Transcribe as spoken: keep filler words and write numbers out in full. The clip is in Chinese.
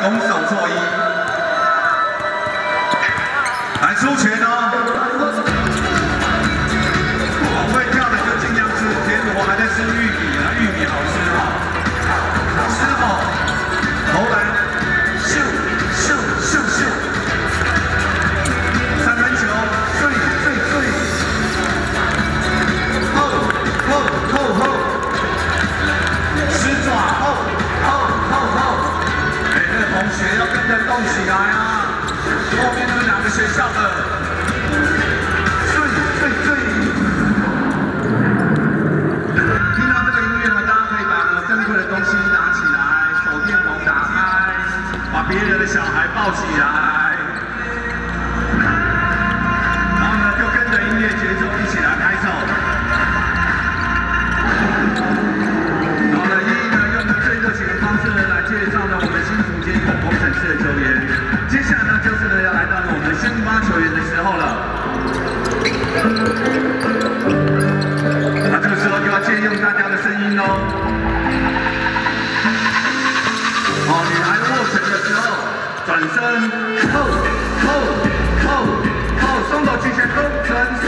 拱手作揖。来出拳哦！不会跳的就尽量吃。田螺还在吃玉米啊，玉米好吃哈、哦。吃哦，投篮，咻咻咻咻，三分球，碎碎碎，后后后后，狮爪后后后后，哎，那个同学要跟着动起来啊！后面那两个学校的，碎碎碎。听到这个音乐呢，大家可以把呢珍贵的东西拿起来，手电筒打开，把别人的小孩抱起来，然后呢就跟着音乐节奏一起来拍手。然后呢，一一呢用呢最热情的方式呢来介绍呢我们新竹监有工程师的球员。接下来呢就是呢要来到了我们先发球员的时候了。那这个时候就要借用大家的声音喽。哦，女孩握拳的时候，转身扣扣扣扣，双手举起来，工程师。